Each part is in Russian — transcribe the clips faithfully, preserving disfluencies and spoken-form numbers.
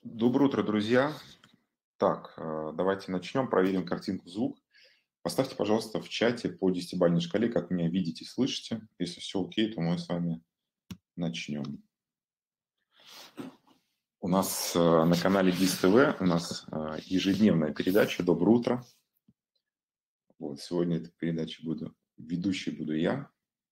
Доброе утро, друзья. Так, э, давайте начнем, проверим картинку, звук. Поставьте, пожалуйста, в чате по десятибалльной шкале, как меня видите и слышите. Если все окей, то мы с вами начнем. У нас э, на канале ДИС ТВ у нас э, ежедневная передача «Доброе утро». Вот, сегодня этой передачи буду, ведущий буду я.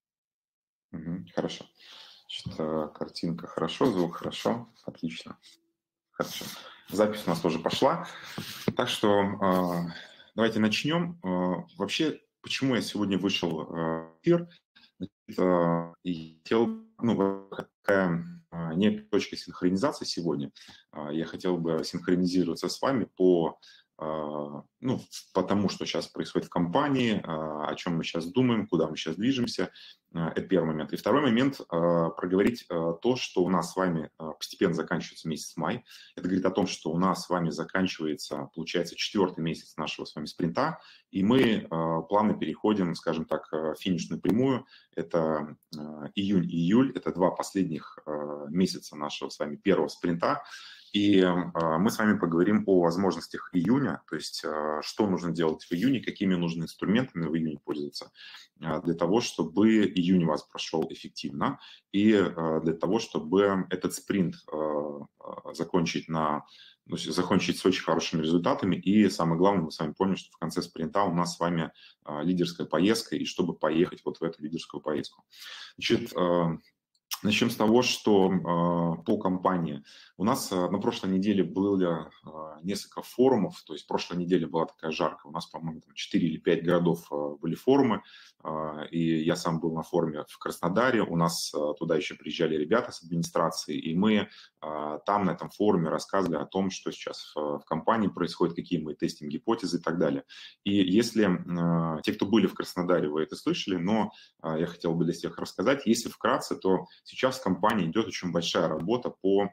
Мгм, хорошо. Значит, э, картинка хорошо, звук хорошо, отлично. Хорошо. Запись у нас тоже пошла. Так что э, давайте начнем. Э, вообще, почему я сегодня вышел э, в эфир? Значит, и хотел, ну, такая э, некая точка синхронизации сегодня. Э, я хотел бы синхронизироваться с вами по, э, ну, по тому, что сейчас происходит в компании, э, о чем мы сейчас думаем, куда мы сейчас движемся. Э, это первый момент. И второй момент, э, проговорить э, то, что у нас с вами э, постепенно заканчивается месяц май. Это говорит о том, что у нас с вами заканчивается, получается, четвертый месяц нашего с вами спринта, и мы э, плавно переходим, скажем так, в финишную прямую. Это э, июнь и июль, это два последних э, месяца нашего с вами первого спринта. И э, мы с вами поговорим о возможностях июня, то есть э, что нужно делать в июне, какими нужны инструментами в июне пользоваться, э, для того, чтобы июнь у вас прошел эффективно, и э, для того, чтобы этот спринт э, э, закончить, на, ну, закончить с очень хорошими результатами. И самое главное, мы с вами поняли, что в конце спринта у нас с вами э, лидерская поездка, и чтобы поехать вот в эту лидерскую поездку. Значит, э, начнем с того, что э, по компании. У нас э, на прошлой неделе было э, несколько форумов, то есть прошлая неделя была такая жаркая, у нас, по-моему, четыре или пять городов э, были форумы, э, и я сам был на форуме в Краснодаре, у нас э, туда еще приезжали ребята с администрации, и мы э, там на этом форуме рассказывали о том, что сейчас в, в компании происходит, какие мы тестим гипотезы и так далее. И если э, те, кто были в Краснодаре, вы это слышали, но э, я хотел бы для всех рассказать, если вкратце, то сейчас в компании идет очень большая работа по...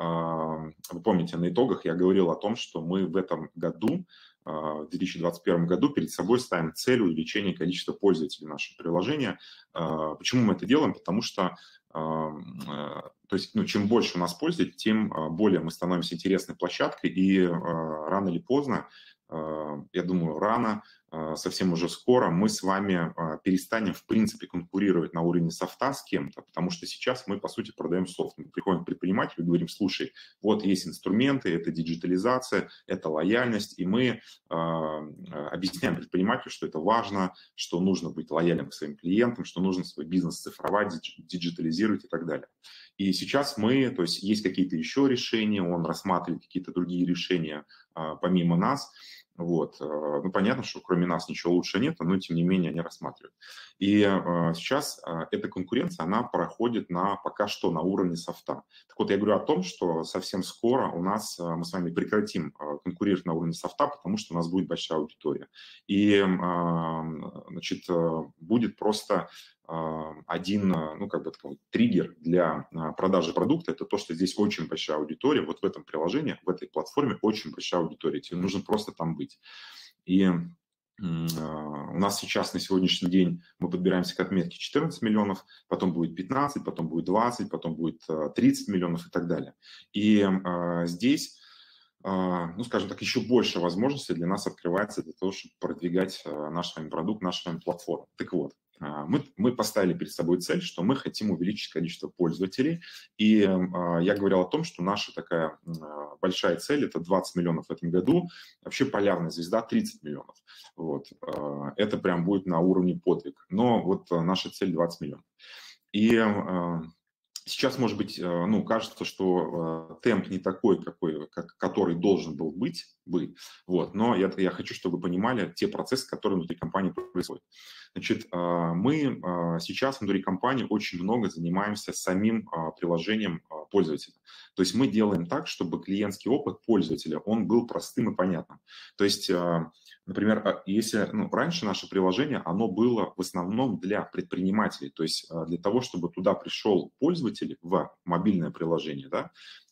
Вы помните, на итогах я говорил о том, что мы в этом году, в две тысячи двадцать первом году, перед собой ставим цель увеличения количества пользователей нашего приложения. Почему мы это делаем? Потому что то есть, ну, чем больше у нас пользователей, тем более мы становимся интересной площадкой, и рано или поздно, я думаю, рано, совсем уже скоро мы с вами перестанем, в принципе, конкурировать на уровне софта с кем-то, потому что сейчас мы, по сути, продаем софт. Мы приходим к предпринимателю и говорим: слушай, вот есть инструменты, это диджитализация, это лояльность, и мы объясняем предпринимателю, что это важно, что нужно быть лояльным к своим клиентам, что нужно свой бизнес цифровать, диджитализировать и так далее. И сейчас мы, то есть есть какие-то еще решения, он рассматривает какие-то другие решения помимо нас. Вот. Ну, понятно, что кроме нас ничего лучше нет, но тем не менее они рассматривают. И э, сейчас э, эта конкуренция, она проходит на, пока что на уровне софта. Так вот, я говорю о том, что совсем скоро у нас, э, мы с вами прекратим э, конкурировать на уровне софта, потому что у нас будет большая аудитория. И, э, значит, э, будет просто один, ну, как бы такой триггер для продажи продукта. Это то, что здесь очень большая аудитория. Вот в этом приложении, в этой платформе очень большая аудитория. Тебе нужно просто там быть. И у нас сейчас на сегодняшний день мы подбираемся к отметке четырнадцать миллионов, потом будет пятнадцать, потом будет двадцать, потом будет тридцать миллионов и так далее. И здесь, ну, скажем так, еще больше возможностей для нас открывается для того, чтобы продвигать наш с вами продукт, нашу с вами платформу. Так вот, мы, мы поставили перед собой цель, что мы хотим увеличить количество пользователей. И я говорил о том, что наша такая большая цель – это двадцать миллионов в этом году. Вообще полярная звезда – тридцать миллионов. Вот. Это прям будет на уровне подвиг. Но вот наша цель – двадцать миллионов. И сейчас, может быть, ну, кажется, что темп не такой, какой, как, который должен был быть, бы, вот, но я, я хочу, чтобы вы понимали те процессы, которые внутри компании происходят. Значит, мы сейчас внутри компании очень много занимаемся самим приложением пользователя. То есть мы делаем так, чтобы клиентский опыт пользователя, он был простым и понятным. То есть, например, если ну, раньше наше приложение, оно было в основном для предпринимателей, то есть для того, чтобы туда пришел пользователь в мобильное приложение, да,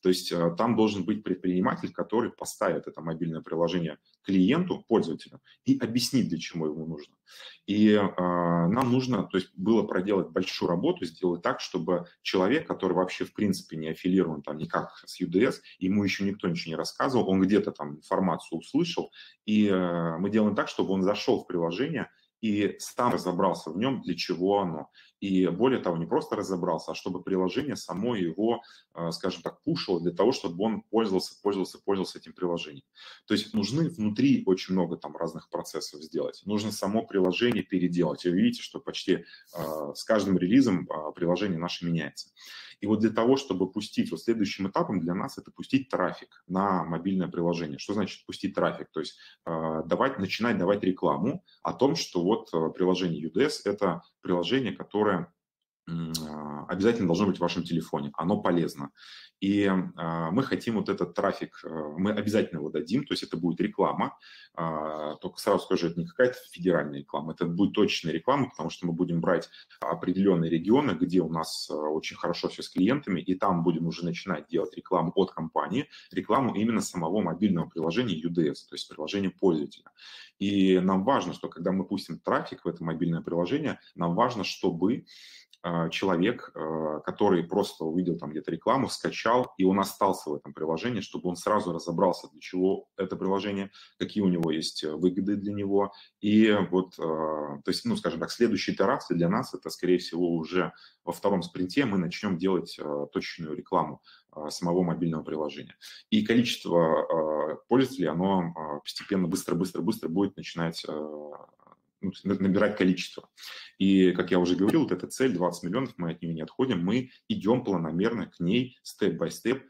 То есть там должен быть предприниматель, который поставит это мобильное приложение клиенту, пользователю, и объяснит, для чего ему нужно. И э, нам нужно, то есть было проделать большую работу, сделать так, чтобы человек, который вообще в принципе не аффилирован там никак с ю ди эс, ему еще никто ничего не рассказывал, он где-то там информацию услышал, и э, мы делаем так, чтобы он зашел в приложение и сам разобрался в нем, для чего оно. И более того, не просто разобрался, а чтобы приложение само его, скажем так, пушило для того, чтобы он пользовался, пользовался, пользовался этим приложением. То есть нужны внутри очень много там разных процессов сделать. Нужно само приложение переделать. И вы видите, что почти э, с каждым релизом э, приложение наше меняется. И вот для того, чтобы пустить, вот следующим этапом для нас это пустить трафик на мобильное приложение. Что значит пустить трафик? То есть э, давать, начинать давать рекламу о том, что вот э, приложение ю ди эс – это приложение, которое обязательно должно быть в вашем телефоне, оно полезно. И э, мы хотим вот этот трафик, э, мы обязательно его дадим, то есть это будет реклама, э, только сразу скажу, это не какая-то федеральная реклама, это будет точная реклама, потому что мы будем брать определенные регионы, где у нас э, очень хорошо все с клиентами, и там будем уже начинать делать рекламу от компании, рекламу именно самого мобильного приложения ю ди эс, то есть приложения пользователя. И нам важно, что когда мы пустим трафик в это мобильное приложение, нам важно, чтобы человек, который просто увидел там где-то рекламу, скачал, и он остался в этом приложении, чтобы он сразу разобрался, для чего это приложение, какие у него есть выгоды для него. И вот, то есть, ну, скажем так, следующая итерация для нас, это, скорее всего, уже во втором спринте мы начнем делать точечную рекламу самого мобильного приложения. И количество пользователей, оно постепенно, быстро-быстро-быстро будет начинать набирать количество. И, как я уже говорил, вот эта цель двадцать миллионов, мы от нее не отходим, мы идем планомерно к ней, степ-бай-степ,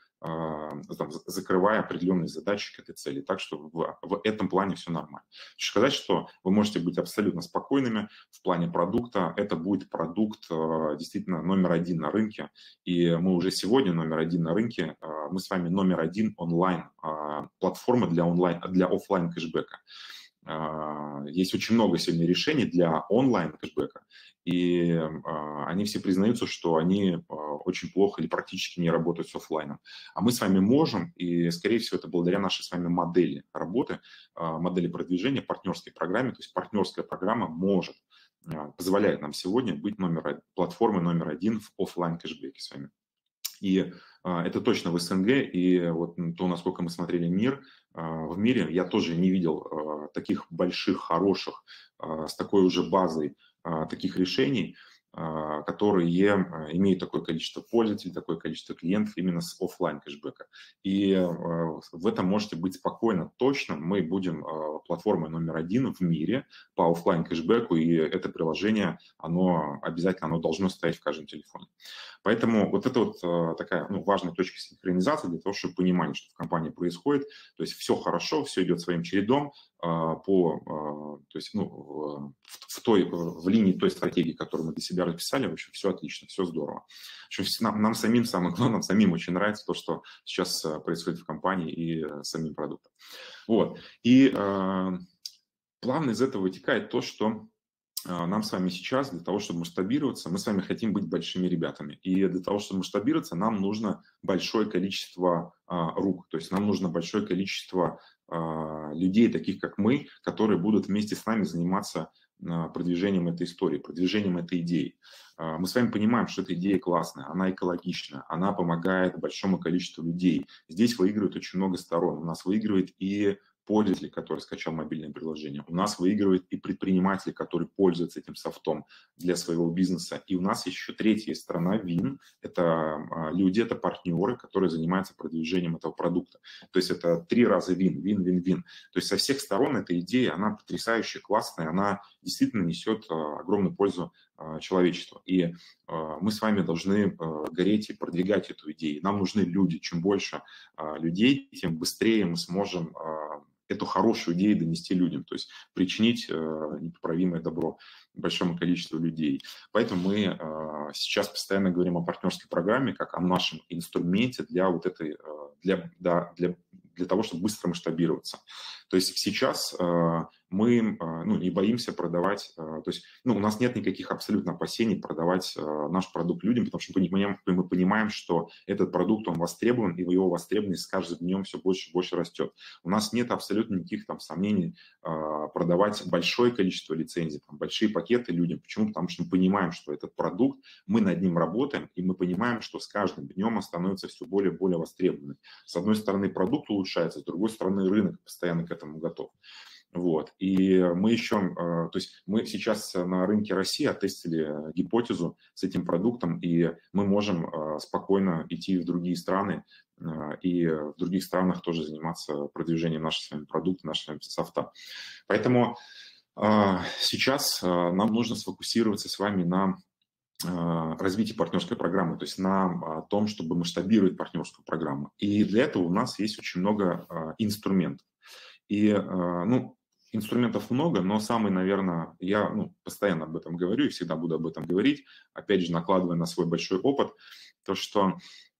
закрывая определенные задачи к этой цели. Так что в, в этом плане все нормально. Хочу сказать, что вы можете быть абсолютно спокойными в плане продукта. Это будет продукт действительно номер один на рынке. И мы уже сегодня номер один на рынке. Мы с вами номер один онлайн, платформа для, онлайн, для офлайн кэшбэка. Есть очень много сегодня решений для онлайн-кэшбэка, и а, они все признаются, что они а, очень плохо или практически не работают с офлайном. А мы с вами можем, и, скорее всего, это благодаря нашей с вами модели работы, а, модели продвижения, партнерской программе. То есть партнерская программа может, а, позволяет нам сегодня быть номер, платформой номер один в офлайн-кэшбэке с вами. И а, это точно в СНГ, и вот то, насколько мы смотрели мир, а, в мире, я тоже не видел а, таких больших, хороших, а, с такой уже базой а, таких решений, а, которые имеют такое количество пользователей, такое количество клиентов именно с офлайн кэшбэка. И а, в этом можете быть спокойно, точно. Мы будем а, платформой номер один в мире по офлайн кэшбэку, и это приложение, оно обязательно оно должно стоять в каждом телефоне. Поэтому вот это вот а, такая ну, важная точка синхронизации для того, чтобы понимать, что в компании происходит. То есть все хорошо, все идет своим чередом а, по, а, то есть, ну, в, в, той, в линии той стратегии, которую мы для себя расписали, в общем, все отлично, все здорово. В общем, нам, нам самим, самое главное, нам самим очень нравится то, что сейчас происходит в компании и самим продуктом. Вот. И а, плавно из этого вытекает то, что нам с вами сейчас для того, чтобы масштабироваться, мы с вами хотим быть большими ребятами. И для того, чтобы масштабироваться, нам нужно большое количество а, рук. То есть нам нужно большое количество а, людей, таких как мы, которые будут вместе с нами заниматься а, продвижением этой истории, продвижением этой идеи. А, мы с вами понимаем, что эта идея классная, она экологичная, она помогает большому количеству людей. Здесь выигрывает очень много сторон. У нас выигрывает и пользователь, который скачал мобильное приложение. У нас выигрывает и предприниматель, который пользуется этим софтом для своего бизнеса. И у нас еще третья сторона вин. Это люди, это партнеры, которые занимаются продвижением этого продукта. То есть это три раза вин, вин, вин, вин. То есть со всех сторон эта идея, она потрясающая, классная, она действительно несет огромную пользу человечеству. И мы с вами должны гореть и продвигать эту идею. Нам нужны люди. Чем больше людей, тем быстрее мы сможем эту хорошую идею донести людям, то есть причинить э, непоправимое добро большому количеству людей. Поэтому мы э, сейчас постоянно говорим о партнерской программе как о нашем инструменте для вот этой, э, для, да, для, для того, чтобы быстро масштабироваться. То есть сейчас э, мы э, ну, не боимся продавать э, то есть, ну, у нас нет никаких абсолютно опасений продавать наш продукт людям, потому что мы понимаем, мы понимаем, что этот продукт, он востребован, и его востребованность с каждым днем все больше и больше растет. У нас нет абсолютно никаких там сомнений продавать большое количество лицензий, там, большие пакеты людям. Почему? Потому что мы понимаем, что этот продукт, мы над ним работаем, и мы понимаем, что с каждым днем он становится все более и более востребованным. С одной стороны, продукт улучшается, с другой стороны, рынок постоянно к этому готов. Вот. И мы еще, то есть мы сейчас на рынке России оттестили гипотезу с этим продуктом, и мы можем спокойно идти в другие страны и в других странах тоже заниматься продвижением нашего с вами продукта, нашего с вами софта. Поэтому сейчас нам нужно сфокусироваться с вами на развитии партнерской программы, то есть на том, чтобы масштабировать партнерскую программу. И для этого у нас есть очень много инструментов. И, ну, инструментов много, но самый, наверное, я ну, постоянно об этом говорю и всегда буду об этом говорить, опять же, накладывая на свой большой опыт, то, что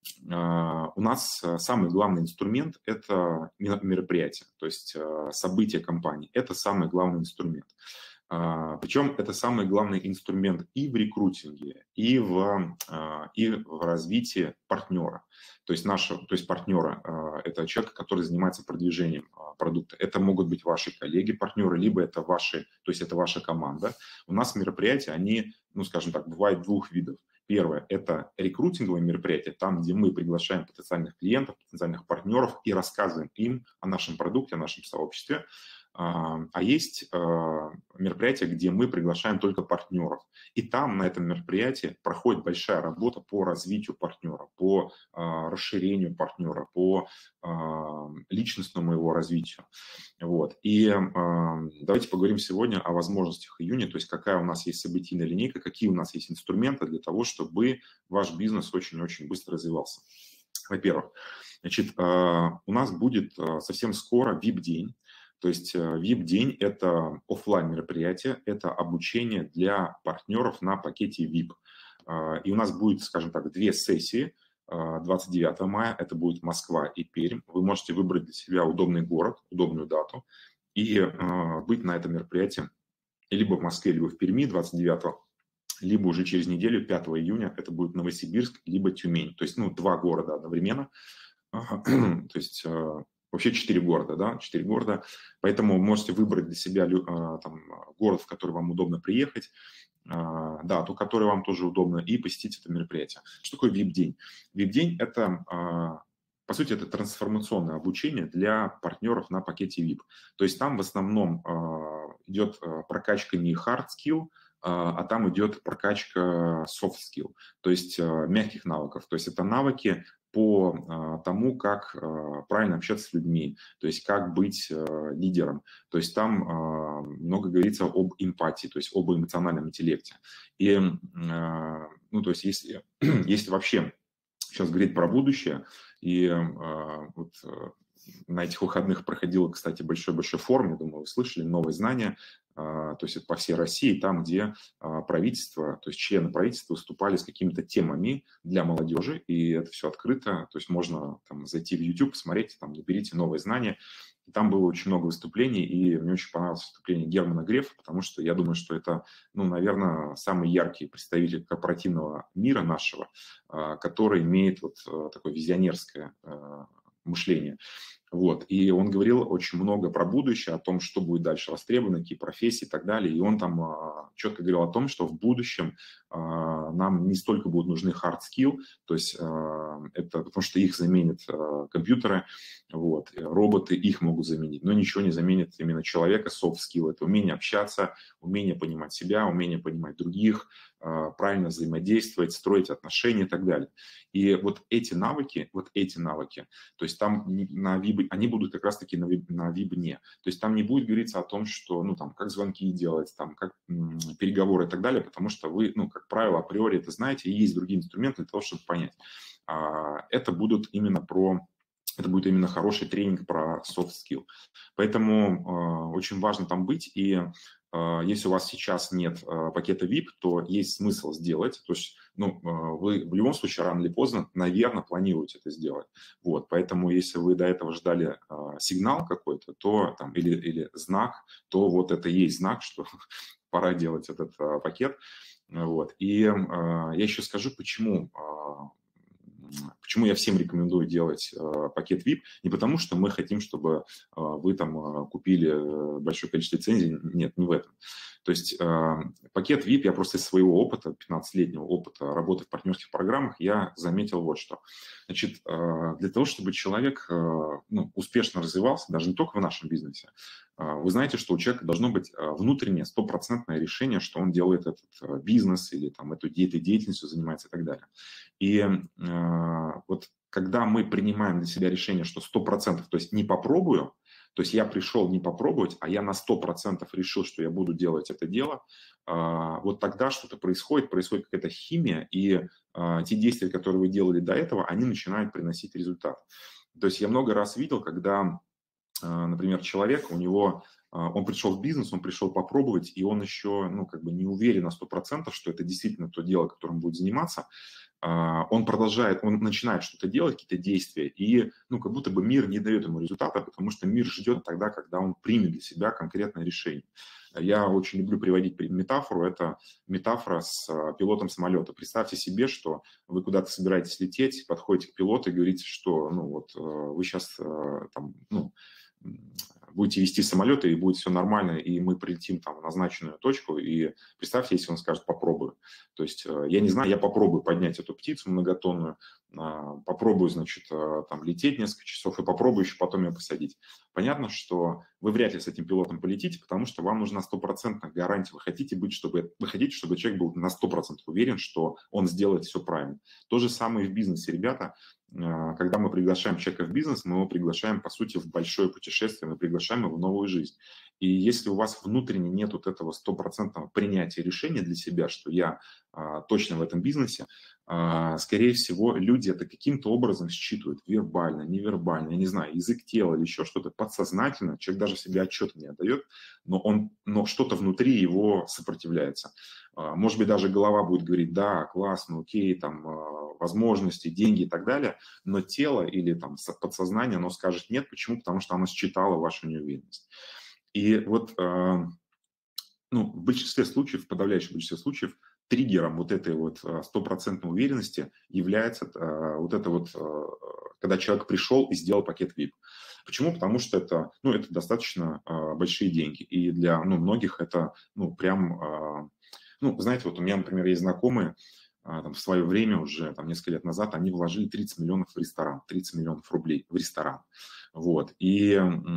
э, у нас самый главный инструмент – это мероприятие, то есть э, события компании. Это самый главный инструмент. Uh, причем это самый главный инструмент и в рекрутинге, и в, uh, и в развитии партнера. То есть, нашего, то есть партнера uh, – это человек, который занимается продвижением uh, продукта. Это могут быть ваши коллеги-партнеры, либо это ваши, то есть это ваша команда. У нас мероприятия, они, ну скажем так, бывают двух видов. Первое – это рекрутинговые мероприятия, там, где мы приглашаем потенциальных клиентов, потенциальных партнеров и рассказываем им о нашем продукте, о нашем сообществе. А есть мероприятия, где мы приглашаем только партнеров. И там, на этом мероприятии, проходит большая работа по развитию партнера, по расширению партнера, по личностному его развитию. Вот. И давайте поговорим сегодня о возможностях июня, то есть какая у нас есть событийная линейка, какие у нас есть инструменты для того, чтобы ваш бизнес очень-очень быстро развивался. Во-первых, значит, у нас будет совсем скоро ви ай пи-день. То есть ви ай пи-день – это офлайн мероприятие, это обучение для партнеров на пакете ви ай пи. И у нас будет, скажем так, две сессии. двадцать девятого мая это будет Москва и Пермь. Вы можете выбрать для себя удобный город, удобную дату и быть на этом мероприятии либо в Москве, либо в Перми двадцать девятого, либо уже через неделю, пятого июня, это будет Новосибирск, либо Тюмень. То есть, ну, два города одновременно. То есть вообще четыре города, да, четыре города. Поэтому можете выбрать для себя там, город, в который вам удобно приехать, дату, которая вам тоже удобно, и посетить это мероприятие. Что такое ви ай пи-день? ви ай пи-день – это, по сути, это трансформационное обучение для партнеров на пакете ви ай пи. То есть там в основном идет прокачка не hard skill, а там идет прокачка soft skill, то есть мягких навыков. То есть это навыки по тому, как правильно общаться с людьми, то есть как быть лидером. То есть там много говорится об эмпатии, то есть об эмоциональном интеллекте. И, ну, то есть если, если вообще сейчас говорить про будущее, и вот на этих выходных проходил, кстати, большой-большой форум, я думаю, вы слышали, новые знания, то есть это по всей России, там, где правительство, то есть члены правительства выступали с какими-то темами для молодежи, и это все открыто, то есть можно там зайти в YouTube, посмотреть, там, наберите новые знания. И там было очень много выступлений, и мне очень понравилось выступление Германа Грефа, потому что я думаю, что это, ну, наверное, самый яркий представитель корпоративного мира нашего, который имеет вот такое визионерское мышление. Вот. И он говорил очень много про будущее, о том, что будет дальше востребовано, какие профессии и так далее. И он там а, четко говорил о том, что в будущем а, нам не столько будут нужны hard skill, то есть а, это потому что их заменят а, компьютеры, вот, роботы их могут заменить, но ничего не заменит именно человека, soft skill. Это умение общаться, умение понимать себя, умение понимать других, а, правильно взаимодействовать, строить отношения и так далее. И вот эти навыки, вот эти навыки, то есть там на ви ай пи, они будут как раз-таки на ви ай пи-дне. То есть там не будет говориться о том, что, ну, там, как звонки делать, там, как м, переговоры и так далее, потому что вы, ну, как правило, априори это знаете, и есть другие инструменты для того, чтобы понять. А, это будут именно про это будет именно хороший тренинг про soft skill. Поэтому э, очень важно там быть. И э, если у вас сейчас нет э, пакета ви ай пи, то есть смысл сделать. То есть ну, э, вы в любом случае рано или поздно, наверное, планируете это сделать. Вот, поэтому если вы до этого ждали э, сигнал какой-то, то там, или, или знак, то вот это и есть знак, что пора делать этот э, пакет. Вот. И э, я еще скажу, почему... Э, Почему я всем рекомендую делать э, пакет ви ай пи? Не потому, что мы хотим, чтобы э, вы там э, купили большое количество лицензий. Нет, не в этом. То есть э, пакет ви ай пи, я просто из своего опыта, пятнадцатилетнего опыта работы в партнерских программах, я заметил вот что. Значит, э, для того, чтобы человек э, ну, успешно развивался, даже не только в нашем бизнесе, э, вы знаете, что у человека должно быть внутреннее стопроцентное решение, что он делает этот э, бизнес или там, эту, этой деятельностью занимается и так далее. И э, вот когда мы принимаем для себя решение, что сто процентов, то есть не попробую, то есть я пришел не попробовать, а я на сто процентов решил, что я буду делать это дело, э, вот тогда что-то происходит, происходит какая-то химия, и э, те действия, которые вы делали до этого, они начинают приносить результат. То есть я много раз видел, когда, э, например, человек, у него... Он пришел в бизнес, он пришел попробовать, и он еще ну, как бы не уверен на сто процентов, что это действительно то дело, которым будет заниматься. Он продолжает, он начинает что-то делать, какие-то действия, и ну, как будто бы мир не дает ему результата, потому что мир ждет тогда, когда он примет для себя конкретное решение. Я очень люблю приводить метафору, это метафора с пилотом самолета. Представьте себе, что вы куда-то собираетесь лететь, подходите к пилоту и говорите, что ну, вот, вы сейчас там, ну, будете вести самолеты, и будет все нормально, и мы прилетим там в назначенную точку, и представьте, если он скажет «попробую». То есть, я не знаю, я попробую поднять эту птицу многотонную, попробую, значит, там лететь несколько часов, и попробую еще потом ее посадить. Понятно, что вы вряд ли с этим пилотом полетите, потому что вам нужна стопроцентная гарантия. Вы хотите быть, чтобы, вы хотите, чтобы человек был на сто процентов уверен, что он сделает все правильно. То же самое и в бизнесе, ребята. Когда мы приглашаем человека в бизнес, мы его приглашаем, по сути, в большое путешествие, мы приглашаем его в новую жизнь. И если у вас внутренне нет вот этого стопроцентного принятия решения для себя, что я а, точно в этом бизнесе, а, скорее всего, люди это каким-то образом считывают, вербально, невербально, я не знаю, язык тела или еще что-то подсознательно, человек даже себе отчет не отдает, но, он, но что-то внутри его сопротивляется. А, может быть, даже голова будет говорить, да, классно, окей, там, возможности, деньги и так далее, но тело или там подсознание, оно скажет нет. Почему? Потому что оно считало вашу неуверенность. И вот э, ну, в большинстве случаев, в подавляющем большинстве случаев, триггером вот этой вот стопроцентной уверенности является э, вот это вот, э, когда человек пришел и сделал пакет ви ай пи. Почему? Потому что это, ну, это достаточно э, большие деньги. И для ну, многих это ну, прям... Э, ну, знаете, вот у меня, например, есть знакомые, там, в свое время, уже там, несколько лет назад, они вложили тридцать миллионов в ресторан, тридцать миллионов рублей в ресторан. Вот. И,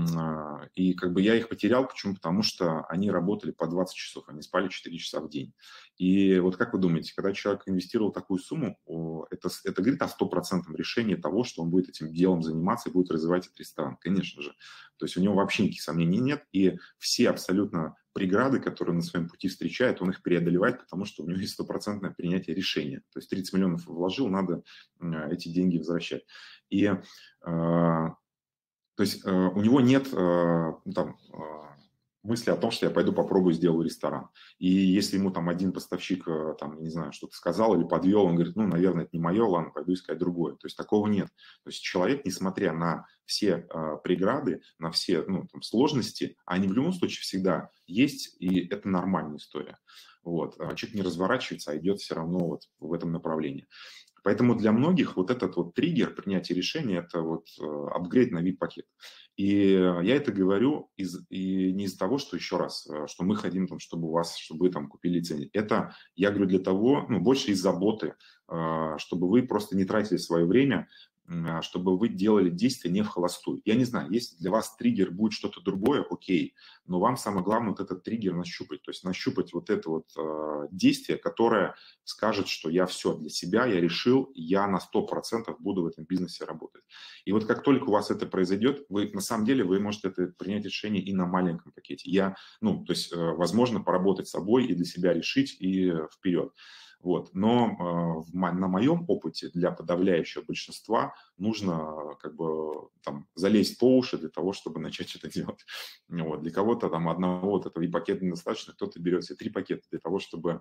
и как бы я их потерял. Почему? Потому что они работали по двадцать часов, они спали четыре часа в день. И вот как вы думаете, когда человек инвестировал такую сумму, это, это говорит о стопроцентном решении того, что он будет этим делом заниматься и будет развивать этот ресторан? Конечно же. То есть у него вообще никаких сомнений нет. И все абсолютно преграды, которые на своем пути встречает, он их преодолевает, потому что у него есть стопроцентное принятие решения. То есть тридцать миллионов вложил, надо эти деньги возвращать. И э, то есть э, у него нет э, там, э, мысли о том, что я пойду попробую, сделаю ресторан. И если ему там один поставщик, э, там, не знаю, что-то сказал или подвел, он говорит, ну, наверное, это не мое, ладно, пойду искать другое. То есть такого нет. То есть человек, несмотря на все э, преграды, на все ну, там, сложности, они в любом случае всегда есть, и это нормальная история. Вот. Человек не разворачивается, а идет все равно вот в этом направлении. Поэтому для многих вот этот вот триггер принятия решения – это вот апгрейд на ви ай пи-пакет. И я это говорю из, и не из-за того, что еще раз, что мы хотим, там, чтобы у вас, чтобы вы там купили лицензию. Это я говорю для того, ну, больше из заботы, чтобы вы просто не тратили свое время, чтобы вы делали действия не в холостую. Я не знаю, если для вас триггер будет что-то другое, окей, но вам самое главное вот этот триггер нащупать, то есть нащупать вот это вот э, действие, которое скажет, что я все для себя, я решил, я на сто процентов буду в этом бизнесе работать. И вот как только у вас это произойдет, вы на самом деле вы можете это принять решение и на маленьком пакете. Я, ну, то есть, э, возможно, поработать с собой и для себя решить, и вперед. Вот. Но э, в, на моем опыте для подавляющего большинства нужно как бы там залезть по уши для того, чтобы начать это делать. Вот. Для кого-то там одного вот этого и пакета недостаточно, кто-то берет себе три пакета для того, чтобы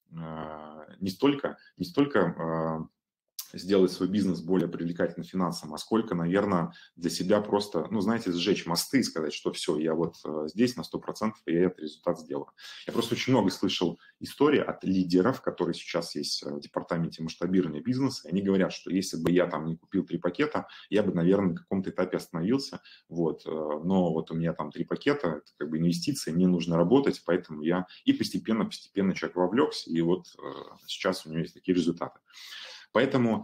э, не столько, не столько э, сделать свой бизнес более привлекательным финансово, а сколько, наверное, для себя просто, ну, знаете, сжечь мосты и сказать, что все, я вот здесь на сто процентов, и я этот результат сделаю. Я просто очень много слышал историй от лидеров, которые сейчас есть в департаменте масштабирования бизнеса, и они говорят, что если бы я там не купил три пакета, я бы, наверное, на каком-то этапе остановился, вот, но вот у меня там три пакета, это как бы инвестиции, мне нужно работать, поэтому я и постепенно-постепенно человек вовлекся, и вот сейчас у него есть такие результаты. Поэтому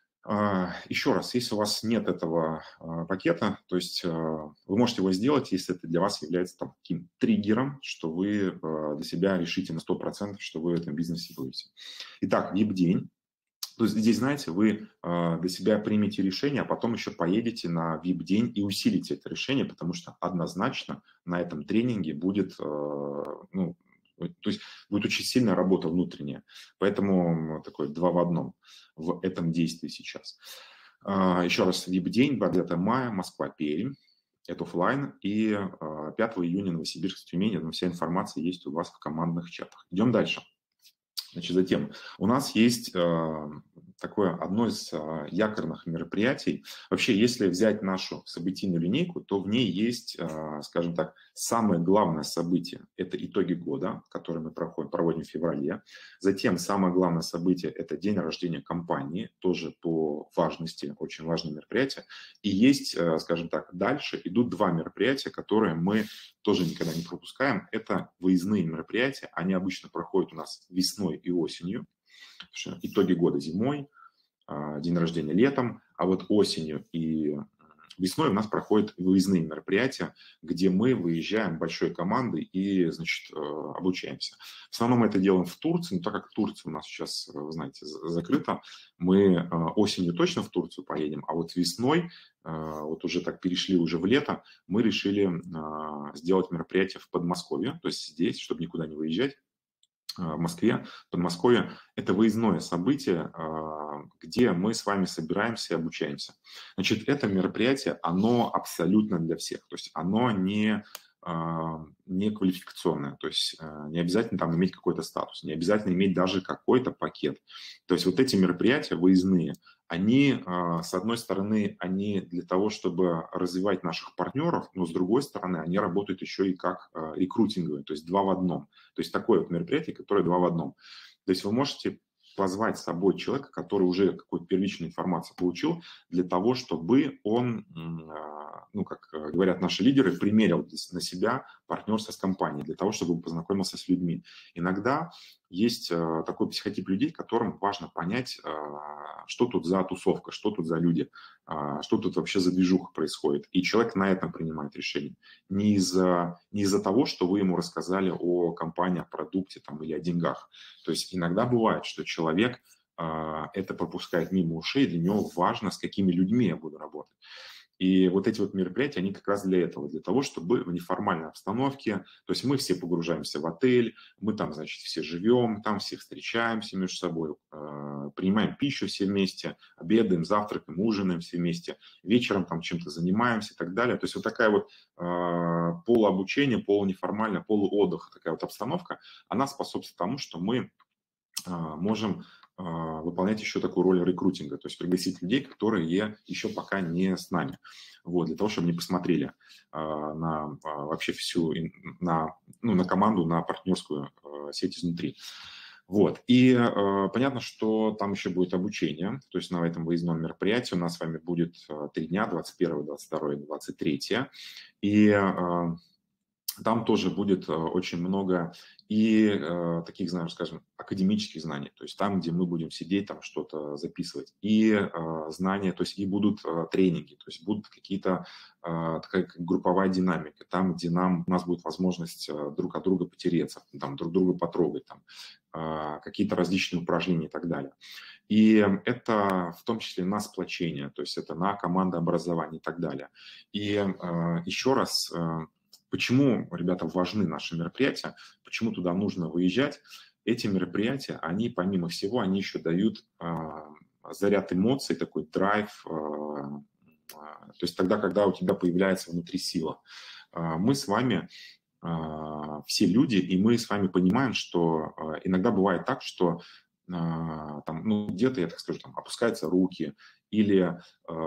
еще раз, если у вас нет этого пакета, то есть вы можете его сделать, если это для вас является там, таким триггером, что вы для себя решите на сто процентов, что вы в этом бизнесе будете. Итак, ви ай пи-день. То есть здесь, знаете, вы для себя примете решение, а потом еще поедете на ви ай пи-день и усилите это решение, потому что однозначно на этом тренинге будет, ну, то есть будет очень сильная работа внутренняя. Поэтому такое два в одном в этом действии сейчас. Еще раз, ви ай пи-день, двадцать девятого мая, Москва, Пермь. Это офлайн. И пятого июня Новосибирск, Тюмень. Я думаю, вся информация есть у вас в командных чатах. Идем дальше. Значит, затем у нас есть э, такое одно из э, якорных мероприятий. Вообще, если взять нашу событийную линейку, то в ней есть, э, скажем так, самое главное событие. Это итоги года, которые мы проходим, проводим в феврале. Затем самое главное событие – это день рождения компании, тоже по важности, очень важное мероприятие. И есть, э, скажем так, дальше идут два мероприятия, которые мы тоже никогда не пропускаем. Это выездные мероприятия. Они обычно проходят у нас весной и осенью. Итоги года зимой, день рождения летом, а вот осенью и весной у нас проходят выездные мероприятия, где мы выезжаем большой командой и, значит, обучаемся. В основном мы это делаем в Турции, но так как Турция у нас сейчас, вы знаете, закрыта, мы осенью точно в Турцию поедем, а вот весной, вот уже так перешли уже в лето, мы решили сделать мероприятие в Подмосковье, то есть здесь, чтобы никуда не выезжать, в Москве, Подмосковье. Это выездное событие, где мы с вами собираемся и обучаемся. Значит, это мероприятие, оно абсолютно для всех. То есть оно не, не квалификационное. То есть не обязательно там иметь какой-то статус, не обязательно иметь даже какой-то пакет. То есть вот эти мероприятия выездные, они, с одной стороны, они для того, чтобы развивать наших партнеров, но с другой стороны, они работают еще и как рекрутинговые, то есть два в одном. То есть такое вот мероприятие, которое два в одном. То есть вы можете позвать с собой человека, который уже какую-то первичную информацию получил, для того, чтобы он, ну, как говорят наши лидеры, примерил на себя партнерство с компанией, для того, чтобы он познакомился с людьми. Иногда есть такой психотип людей, которым важно понять, что тут за тусовка, что тут за люди, что тут вообще за движуха происходит. И человек на этом принимает решение. Не из-за, не из-за того, что вы ему рассказали о компании, о продукте там, или о деньгах. То есть иногда бывает, что человек это пропускает мимо ушей, для него важно, с какими людьми я буду работать. И вот эти вот мероприятия, они как раз для этого, для того, чтобы в неформальной обстановке, то есть мы все погружаемся в отель, мы там, значит, все живем, там все встречаемся между собой, э, принимаем пищу все вместе, обедаем, завтракаем, ужинаем все вместе, вечером там чем-то занимаемся и так далее. То есть вот такая вот э, полуобучение, полунеформальная, полуотдых, такая вот обстановка, она способствует тому, что мы э, можем выполнять еще такую роль рекрутинга, то есть пригласить людей, которые еще пока не с нами, вот, для того, чтобы они посмотрели а, на а, вообще всю, на, ну, на команду, на партнерскую а, сеть изнутри. Вот. И э, понятно, что там еще будет обучение, то есть на этом выездном мероприятии у нас с вами будет три дня, двадцать первое, двадцать второе, двадцать третье, и э, там тоже будет очень много и э, таких, знаем, скажем, академических знаний, то есть там, где мы будем сидеть, там что-то записывать, и э, знания, то есть и будут э, тренинги, то есть будут какие-то, э, такая групповая динамика, там, где нам, у нас будет возможность э, друг от друга потереться, там, друг друга потрогать, там, э, какие-то различные упражнения и так далее. И это в том числе на сплочение, то есть это на командообразование и так далее. И э, еще раз... Э, Почему, ребята, важны наши мероприятия, почему туда нужно выезжать? эти мероприятия, они, помимо всего, они еще дают заряд эмоций, такой драйв, то есть тогда, когда у тебя появляется внутри сила. Мы с вами все люди, и мы с вами понимаем, что иногда бывает так, что там, ну, где-то, я так скажу, там, опускаются руки, или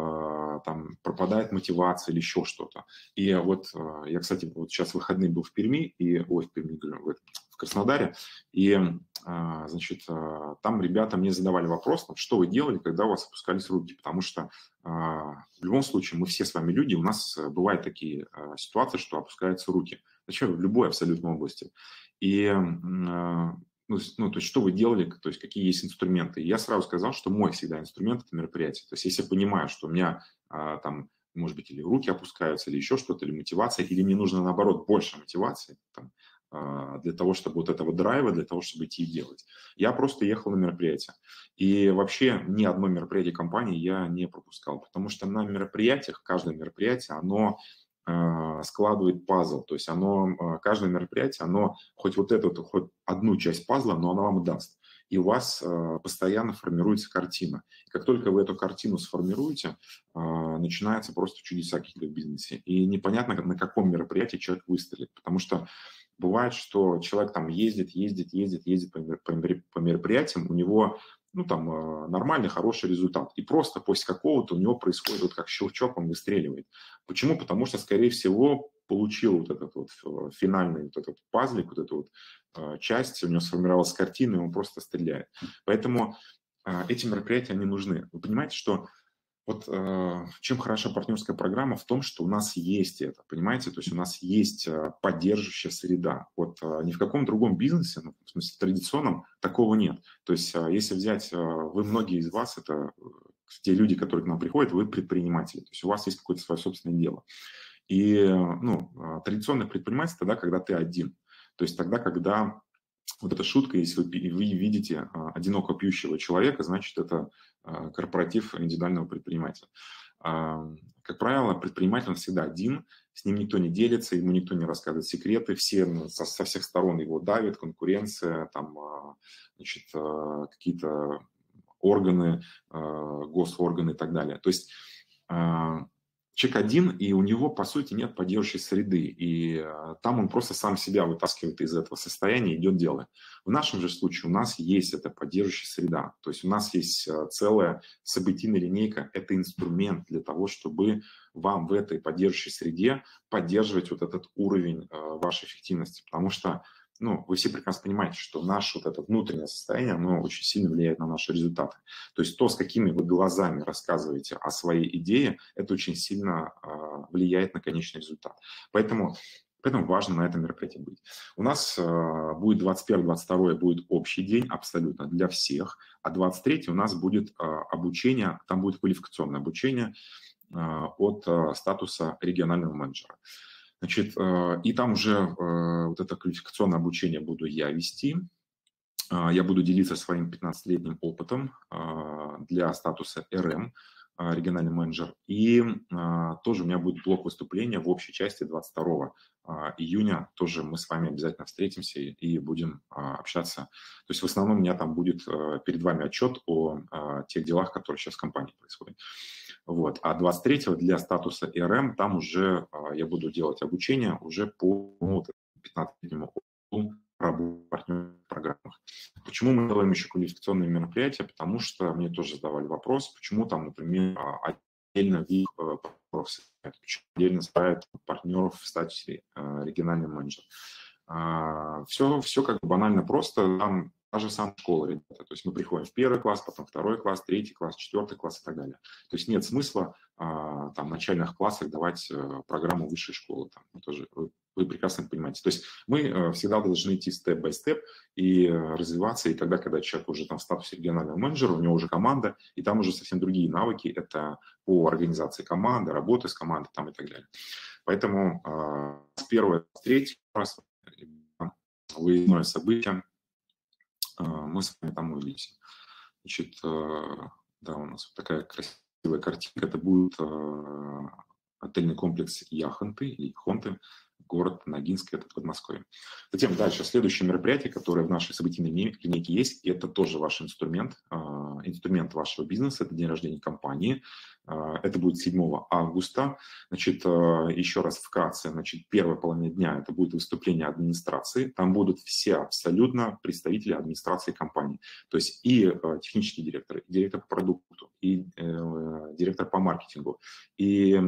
там пропадает мотивация, или еще что-то. И вот я, кстати, вот сейчас выходные был в Перми, и, ой, в Перми, говорю, в Краснодаре, и, значит, там ребята мне задавали вопрос, что вы делали, когда у вас опускались руки, потому что в любом случае мы все с вами люди, у нас бывают такие ситуации, что опускаются руки. Зачем? В любой абсолютно области. И Ну, ну, то есть, что вы делали, то есть, какие есть инструменты. И я сразу сказал, что мой всегда инструмент – это мероприятие. То есть, если я понимаю, что у меня а, там, может быть, или руки опускаются, или еще что-то, или мотивация, или мне нужно, наоборот, больше мотивации там, а, для того, чтобы вот этого драйва, для того, чтобы идти и делать. Я просто ехал на мероприятие. И вообще ни одно мероприятие компании я не пропускал, потому что на мероприятиях, каждое мероприятие, оно складывает пазл, то есть оно, каждое мероприятие, оно хоть вот эту, хоть одну часть пазла, но оно вам даст. И у вас постоянно формируется картина. И как только вы эту картину сформируете, начинается просто чудеса какие-то в бизнесе. И непонятно, на каком мероприятии человек выстрелит, потому что бывает, что человек там ездит, ездит, ездит, ездит по, по мероприятиям, у него ну, там, нормальный, хороший результат. И просто после какого-то у него происходит, вот как щелчок, он выстреливает. Почему? Потому что, скорее всего, получил вот этот вот финальный вот этот пазлик, вот эту вот часть, у него сформировалась картина, и он просто стреляет. Поэтому эти мероприятия, они нужны. Вы понимаете, что вот э, чем хороша партнерская программа в том, что у нас есть это, понимаете, то есть у нас есть э, поддерживающая среда. Вот э, ни в каком другом бизнесе, ну, в смысле традиционном, такого нет. То есть э, если взять, э, вы многие из вас, это э, те люди, которые к нам приходят, вы предприниматели, то есть у вас есть какое-то свое собственное дело. И э, ну, э, традиционное предпринимательство тогда, когда ты один. То есть тогда, когда вот эта шутка, если вы, вы видите а, одиноко пьющего человека, значит, это а, корпоратив индивидуального предпринимателя. А, как правило, предприниматель он всегда один, с ним никто не делится, ему никто не рассказывает секреты, все ну, со, со всех сторон его давят, конкуренция, там, а, значит, а, какие-то органы, а, госорганы и так далее. То есть а, человек один, и у него, по сути, нет поддерживающей среды. И а, там он просто сам себя вытаскивает из этого состояния, идет делать. В нашем же случае у нас есть эта поддерживающая среда. То есть у нас есть а, целая событийная линейка. Это инструмент для того, чтобы вам в этой поддерживающей среде поддерживать вот этот уровень а, вашей эффективности. Потому что ну, вы все прекрасно понимаете, что наше вот это внутреннее состояние, оно очень сильно влияет на наши результаты. То есть то, с какими вы глазами рассказываете о своей идее, это очень сильно э, влияет на конечный результат. Поэтому, поэтому важно на этом мероприятии быть. У нас э, будет двадцать первое двадцать второе будет общий день абсолютно для всех, а двадцать третье у нас будет э, обучение, там будет квалификационное обучение э, от э, статуса регионального менеджера. Значит, и там уже вот это квалификационное обучение буду я вести. Я буду делиться своим пятнадцатилетним опытом для статуса эр эм, региональный менеджер. И тоже у меня будет блок выступления в общей части двадцать второго июня. Тоже мы с вами обязательно встретимся и будем общаться. То есть в основном у меня там будет перед вами отчет о тех делах, которые сейчас в компании происходят. Вот. А двадцать третьего для статуса эр эм там уже а, я буду делать обучение уже по ну, пятнадцатилетнему опыту работы в партнерных программах. Почему мы делаем еще квалификационные мероприятия? Потому что мне тоже задавали вопрос, почему там, например, отдельно вид партнеров, почему отдельно ставят партнеров в статусе а, региональный менеджер. А, все, все как бы банально просто. Там та же самая школа, ребята. То есть мы приходим в первый класс, потом второй класс, третий класс, четвертый класс и так далее. То есть нет смысла а, там, в начальных классах давать а, программу высшей школы. Там, ну, тоже, вы, вы прекрасно понимаете. То есть мы а, всегда должны идти степ-бай-степ и а, развиваться. И тогда, когда человек уже там в статусе регионального менеджера, у него уже команда, и там уже совсем другие навыки. Это по организации команды, работы с командой там, и так далее. Поэтому а, с первого, с третьего класса выездное событие, мы с вами там увидимся. Значит, да, у нас вот такая красивая картинка. Это будет отельный комплекс Яхонты или Хонты. город Ногинск, это Подмосковье. Затем дальше, следующее мероприятие, которое в нашей событийной линейке есть, и это тоже ваш инструмент, инструмент вашего бизнеса, это день рождения компании. Это будет седьмого августа. Значит, еще раз вкратце, значит, первая половина дня это будет выступление администрации. Там будут все абсолютно представители администрации компании. То есть и технический директор, и директор по продукту, и директор по маркетингу, и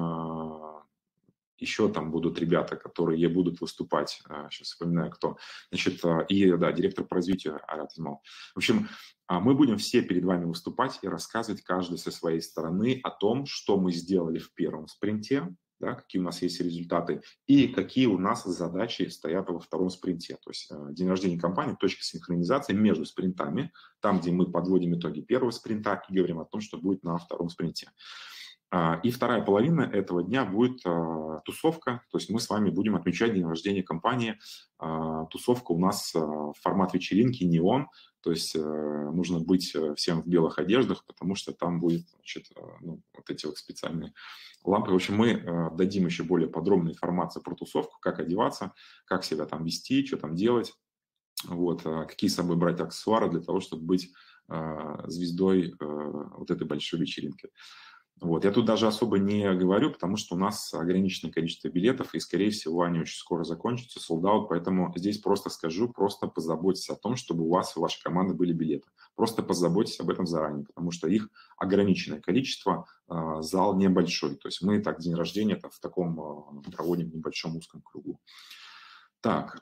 еще там будут ребята, которые будут выступать, сейчас вспоминаю, кто, значит, и, да, директор по развитию Арат Измал. В общем, мы будем все перед вами выступать и рассказывать каждый со своей стороны о том, что мы сделали в первом спринте, да, какие у нас есть результаты и какие у нас задачи стоят во втором спринте. То есть день рождения компании, точка синхронизации между спринтами, там, где мы подводим итоги первого спринта и говорим о том, что будет на втором спринте. И вторая половина этого дня будет а, тусовка, то есть мы с вами будем отмечать день рождения компании. А, тусовка у нас а, формат вечеринки неон, то есть а, нужно быть всем в белых одеждах, потому что там будет, значит, ну, вот эти вот специальные лампы. В общем, мы а, дадим еще более подробную информацию про тусовку, как одеваться, как себя там вести, что там делать, вот, а, какие с собой брать аксессуары для того, чтобы быть а, звездой а, вот этой большой вечеринки. Вот. Я тут даже особо не говорю, потому что у нас ограниченное количество билетов, и, скорее всего, они очень скоро закончатся, sold out, поэтому здесь просто скажу, просто позаботьтесь о том, чтобы у вас и вашей команды были билеты. Просто позаботьтесь об этом заранее, потому что их ограниченное количество, зал небольшой. То есть мы так день рождения -то в таком проводим небольшом узком кругу. Так,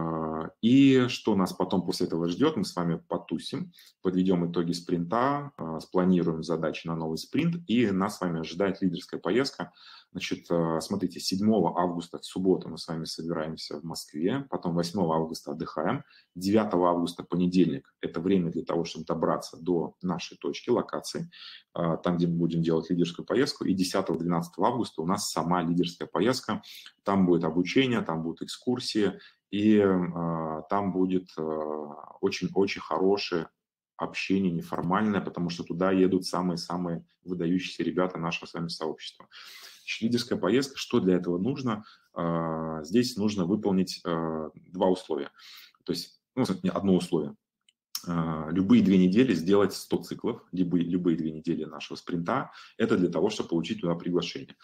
и что нас потом после этого ждет? Мы с вами потусим, подведем итоги спринта, спланируем задачи на новый спринт, и нас с вами ожидает лидерская поездка. Значит, смотрите, седьмого августа в субботу мы с вами собираемся в Москве, потом восьмого августа отдыхаем, девятого августа понедельник – это время для того, чтобы добраться до нашей точки, локации, там, где мы будем делать лидерскую поездку, и десятого-двенадцатого августа у нас сама лидерская поездка, там будет обучение, там будут экскурсии, и э, там будет очень-очень э, хорошее общение, неформальное, потому что туда едут самые-самые выдающиеся ребята нашего с вами сообщества. Значит, лидерская поездка, что для этого нужно? Э, здесь нужно выполнить э, два условия. То есть, ну, одно условие. Э, любые две недели сделать сто циклов, либо, любые две недели нашего спринта, это для того, чтобы получить туда приглашение.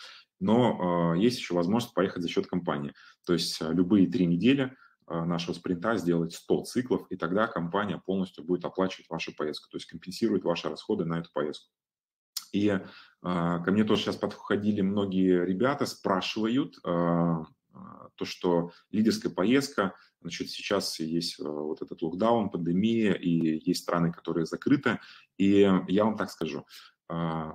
Но э, есть еще возможность поехать за счет компании. То есть э, любые три недели э, нашего спринта сделать сто циклов, и тогда компания полностью будет оплачивать вашу поездку, то есть компенсирует ваши расходы на эту поездку. И э, ко мне тоже сейчас подходили многие ребята, спрашивают э, э, то, что лидерская поездка, значит, сейчас есть э, вот этот локдаун, пандемия, и есть страны, которые закрыты. И я вам так скажу, э,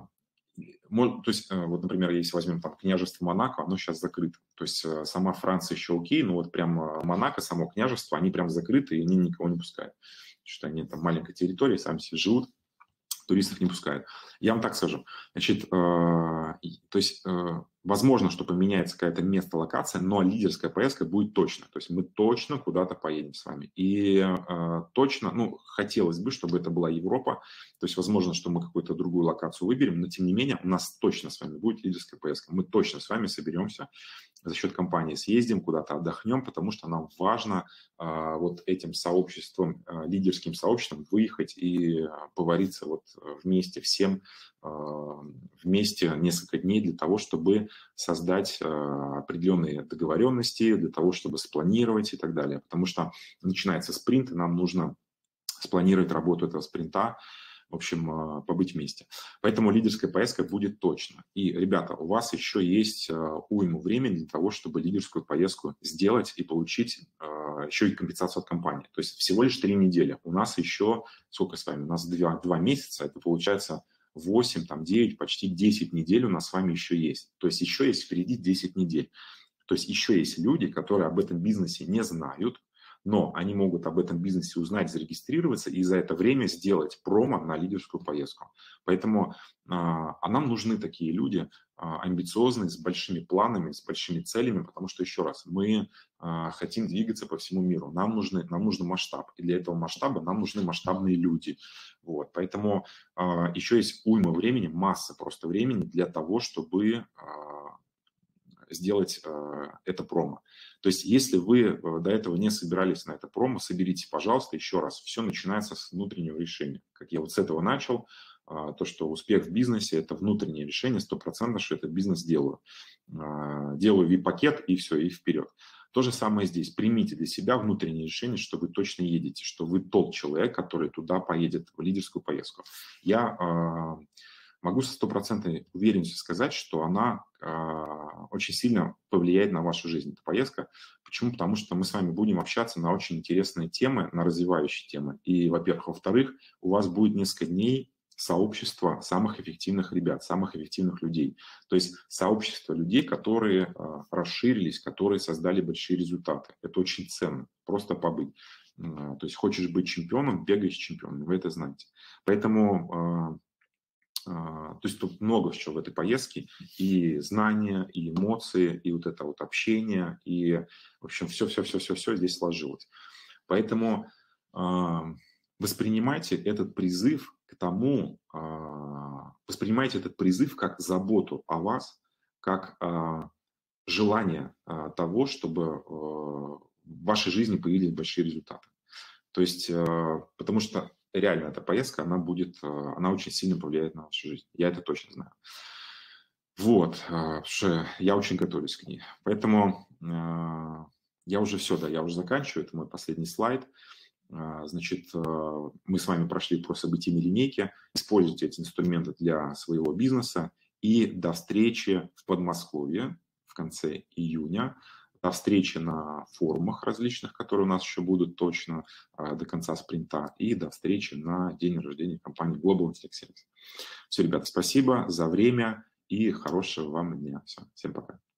то есть, вот, например, если возьмем там княжество Монако, оно сейчас закрыто. То есть сама Франция еще окей, но вот прям Монако, само княжество, они прям закрыты, и они никого не пускают. Потому что они там маленькая территория, сами себе живут, туристов не пускают. Я вам так скажу. Значит, э, то есть, э, возможно, что поменяется какое-то место, локация, но лидерская поездка будет точно. То есть мы точно куда-то поедем с вами. И э, точно, ну, хотелось бы, чтобы это была Европа. То есть, возможно, что мы какую-то другую локацию выберем, но, тем не менее, у нас точно с вами будет лидерская поездка. Мы точно с вами соберемся за счет компании, съездим, куда-то отдохнем, потому что нам важно э, вот этим сообществом, э, лидерским сообществом выехать и э, повариться вот вместе всем, э, вместе несколько дней для того, чтобы создать э, определенные договоренности, для того, чтобы спланировать и так далее. Потому что начинается спринт, и нам нужно спланировать работу этого спринта, в общем, побыть вместе. Поэтому лидерская поездка будет точно. И, ребята, у вас еще есть уйму времени для того, чтобы лидерскую поездку сделать и получить еще и компенсацию от компании. То есть всего лишь три недели. У нас еще, сколько с вами? У нас два, два месяца, это получается восемь, там, девять, почти десять недель у нас с вами еще есть. То есть еще есть впереди десять недель. То есть еще есть люди, которые об этом бизнесе не знают, но они могут об этом бизнесе узнать, зарегистрироваться и за это время сделать промо на лидерскую поездку. Поэтому а, а нам нужны такие люди, а, амбициозные, с большими планами, с большими целями, потому что, еще раз, мы а, хотим двигаться по всему миру. Нам, нужны, нам нужен масштаб, и для этого масштаба нам нужны масштабные люди. Вот. Поэтому а, еще есть уйма времени, масса просто времени для того, чтобы... А, сделать это промо. То есть если вы до этого не собирались на это промо, соберите, пожалуйста, еще раз. Все начинается с внутреннего решения. Как я вот с этого начал, то, что успех в бизнесе – это внутреннее решение, стопроцентно, что этот бизнес делаю. Делаю ви пи-пакет и все, и вперед. То же самое здесь. Примите для себя внутреннее решение, что вы точно едете, что вы тот человек, который туда поедет, в лидерскую поездку. Я э, могу со стопроцентной уверенностью сказать, что она э, очень сильно повлияет на вашу жизнь, эта поездка. Почему? Потому что мы с вами будем общаться на очень интересные темы, на развивающие темы. И, во-первых. Во-вторых, у вас будет несколько дней сообщество самых эффективных ребят, самых эффективных людей. То есть сообщество людей, которые э, расширились, которые создали большие результаты. Это очень ценно, просто побыть. Э, то есть хочешь быть чемпионом, бегай с чемпионом, вы это знаете. Поэтому, э, э, то есть тут много чего в этой поездке. И знания, и эмоции, и вот это вот общение, и, в общем, все-все-все-все-все здесь сложилось. Поэтому э, воспринимайте этот призыв к тому, воспринимайте этот призыв как заботу о вас, как желание того, чтобы в вашей жизни появились большие результаты. То есть, потому что реально эта поездка, она будет, она очень сильно повлияет на вашу жизнь. Я это точно знаю. Вот, что я очень готовлюсь к ней. Поэтому я уже все, да, я уже заканчиваю, это мой последний слайд. Значит, мы с вами прошли по событийной линейке. Используйте эти инструменты для своего бизнеса. И до встречи в Подмосковье в конце июня. До встречи на форумах различных, которые у нас еще будут точно до конца спринта. И до встречи на день рождения компании Global Intellect Service. Все, ребята, спасибо за время и хорошего вам дня. Все, всем пока.